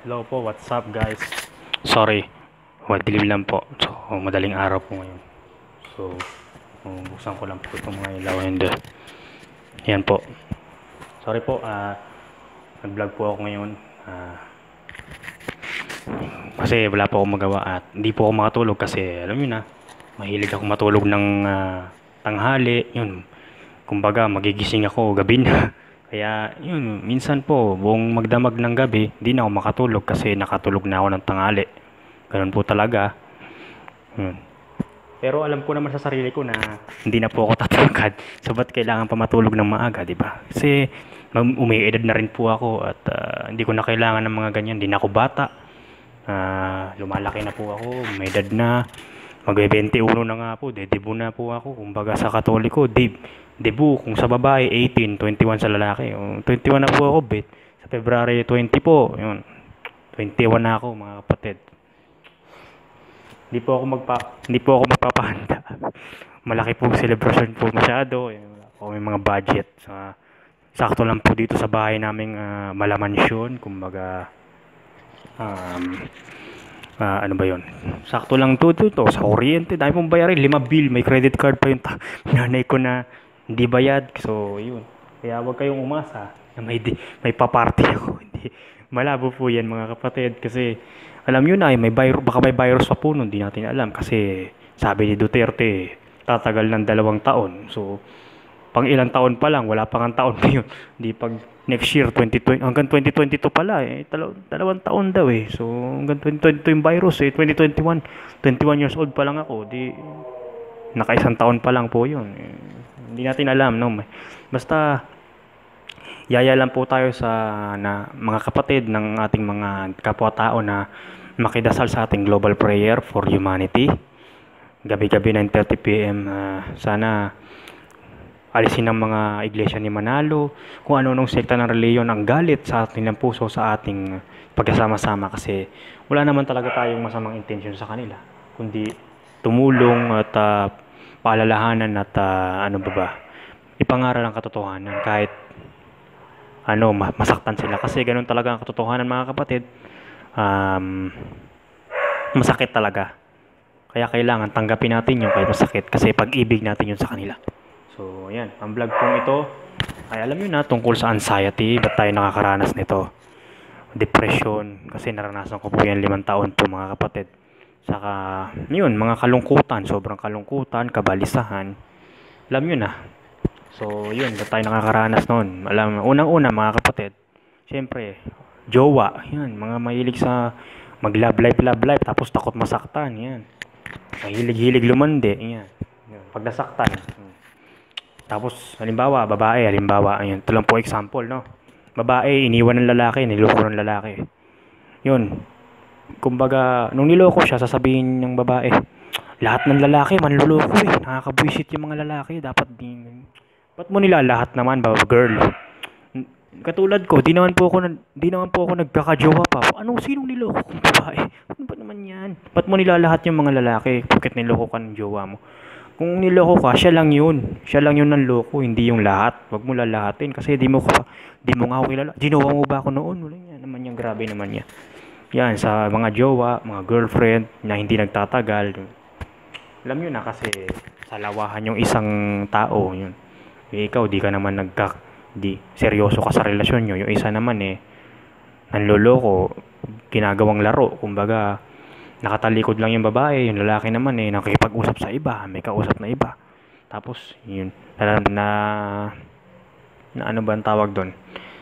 Hello po, what's up guys? Sorry, dilim lang po. So, madaling araw po ngayon. So, buksan ko lang po itong mga ilaw and yan po. Sorry po, nag-vlog po ako ngayon. Kasi wala po akong magawa at hindi po ako makatulog kasi alam niyo na, mahilig ako matulog ng tanghali. Yun, kumbaga magigising ako gabi na. Kaya yun, minsan po buong magdamag ng gabi, hindi na ako makatulog kasi nakatulog na ako ng tanghali. Ganun po talaga. Yun. Pero alam ko naman sa sarili ko na hindi na po ako tatulogad. So ba't kailangan pa matulog ng maaga, di ba? Kasi umiidad na rin po ako at hindi ko na kailangan ng mga ganyan. Hindi na ako bata. Lumalaki na po ako, may edad na. Mag-21 na nga po, debut na po ako. Kumbaga sa Katoliko, debut. Kung sa babae, 18, 21 sa lalaki. 21 na po ako, bet. Sa February 20 po, yun. 21 na ako, mga kapatid. Hindi po ako magpapahanda. Malaki pong celebration po masyado. Wala po may mga budget. Sakto lang po dito sa bahay naming malamansyon. Kumbaga, ano ba yun? Sakto lang to sa kuryente. Dahil pong bayarin, 5 bill. May credit card pa yung nanay ko na hindi bayad. So, yun. Kaya huwag kayong umasa na may paparty ako. Hindi. Malabo po yan mga kapatid. Kasi, alam nyo na, baka may virus pa po nun. Hindi natin alam. Kasi, sabi ni Duterte, tatagal ng 2 taon. So, pang ilang taon pa lang, wala pang ang taon pa yun. Hindi pag next year, 2020, hanggang 2022 pala eh. 2 taon daw eh. So, hanggang 2022 yung virus eh. 2021, 21 years old pa lang ako. Di, naka-1 taon pa lang po yun. Hindi natin alam, no? Basta, yaya lang po tayo sa mga kapatid ng ating mga kapwa-tao na makidasal sa ating global prayer for humanity. Gabi-gabi 9:30 PM. Sana alisin ng mga iglesia ni Manalo, kung ano-anong sekta ng reliyon ang galit sa ating ng puso sa ating pagkasama-sama kasi wala naman talaga tayong masamang intensyon sa kanila, kundi tumulong at paalalahanan at ipangaral ang katotohanan kahit masaktan sila kasi ganun talaga ang katotohanan mga kapatid. Masakit talaga. Kaya kailangan tanggapin natin yung kahit masakit kasi pag-ibig natin yun sa kanila. So, ayan. Ang vlog kong ito ay alam nyo na tungkol sa anxiety. Ba't tayo nakakaranas nito? Depression. Kasi naranasan ko po yan 5 taon po mga kapatid. Saka, yun, mga kalungkutan. Sobrang kalungkutan, kabalisahan. Alam nyo na. So, yun. Ba't tayo nakakaranas noon? Unang-una mga kapatid. Siyempre, jowa. Yan. Mga mahilig sa mag-love life. Tapos takot masaktan. Yan. Mahilig-hilig lumande. Yan. Pag nasaktan. Tapos, halimbawa, babae, ayun, ito lang po example, no? Babae, iniwan ng lalaki, niloko ng lalaki. Yun. Kumbaga, nung niloko siya, sasabihin ng babae, lahat ng lalaki, manluloko eh. Nakakabwisit yung mga lalaki, dapat din. Ba't mo nila lahat naman, girl? Katulad ko, di naman po ako nagkakajowa pa. Sinong niloko kong babae? Ano ba naman yan? Ba't mo nila lahat yung mga lalaki? Bakit niloko ka ng jowa mo? Kung niloko ka, siya lang yun ng loko, hindi yung lahat. Wag mo lalahatin kasi di mo nga ako kilala. Ginawa mo ba ako noon? Wala yan naman yan, grabe naman yan. Yan, sa mga jowa, mga girlfriend na hindi nagtatagal. Alam nyo na kasi sa lawahan yung isang tao, yun. Ikaw, di ka naman seryoso ka sa relasyon nyo. Yung isa naman nanloloko, ginagawang laro, kumbaga, nakatalikod lang yung babae, yung lalaki naman nakikipag-usap sa iba, may kausap na iba. Tapos, yun, na ano ba ang tawag doon?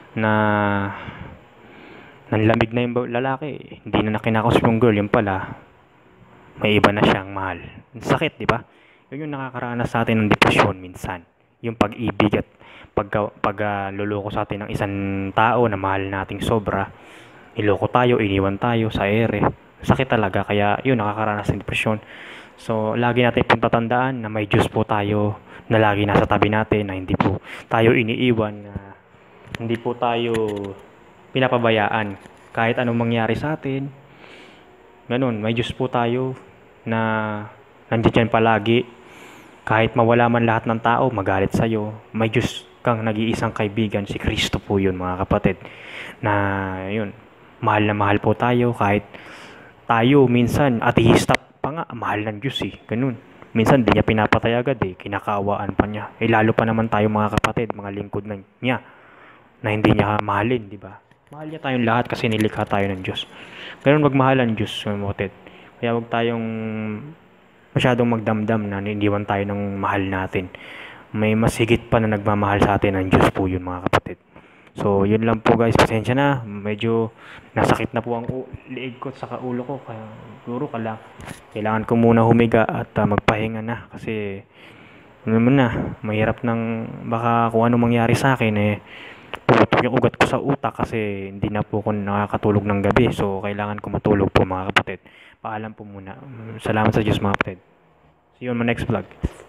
Nanlamig na yung lalaki, hindi na kinakausap yung girl, yung pala, may iba na siyang mahal. Sakit, di ba? Yun yung nakakaranas sa atin ng depresyon minsan. Yung pag-ibig at pagluloko sa atin ng isang tao na mahal nating sobra, niloko tayo, iniwan tayo sa ere. Sakit talaga, kaya yun, nakakaranas ng depresyon. So, lagi natin pong tatandaan na may Diyos po tayo na lagi nasa tabi natin, na hindi po tayo iniiwan, na hindi po tayo pinapabayaan kahit anong mangyari sa atin. Ganun, may Diyos po tayo na nandiyan palagi. Kahit mawala man lahat ng tao, magalit sa'yo, may Diyos kang nag-iisang kaibigan, si Kristo po yun mga kapatid. Na yun, Mahal na mahal po tayo kahit tayo minsan ateista pa nga, mahal ng Diyos eh, ganun. Minsan di niya pinapatay agad eh, kinakaawaan pa niya. Eh lalo pa naman tayo mga kapatid, mga lingkod na niya, na hindi niya mahalin, di ba? Mahal niya tayong lahat kasi nilikha tayo ng Diyos. Ganun magmahal ang Diyos, mga kapatid. Kaya wag tayong masyadong magdamdam na iniwan tayo ng mahal natin. May mas higit pa na nagmamahal sa atin ang Diyos po yun, mga kapatid. So, yun lang po guys. Pasensya na. Medyo nasakit na po ang liig ko at saka ulo ko. Kaya siguro kailangan ko muna humiga at magpahinga na. Kasi ano naman na, mahirap nang baka kung ano mangyari sa akin eh. Puputok yung ugat ko sa utak kasi hindi na po ako nakakatulog ng gabi. So, kailangan ko matulog po mga kapatid. Paalam po muna. Salamat sa Diyos mga kapatid. See you on my next vlog.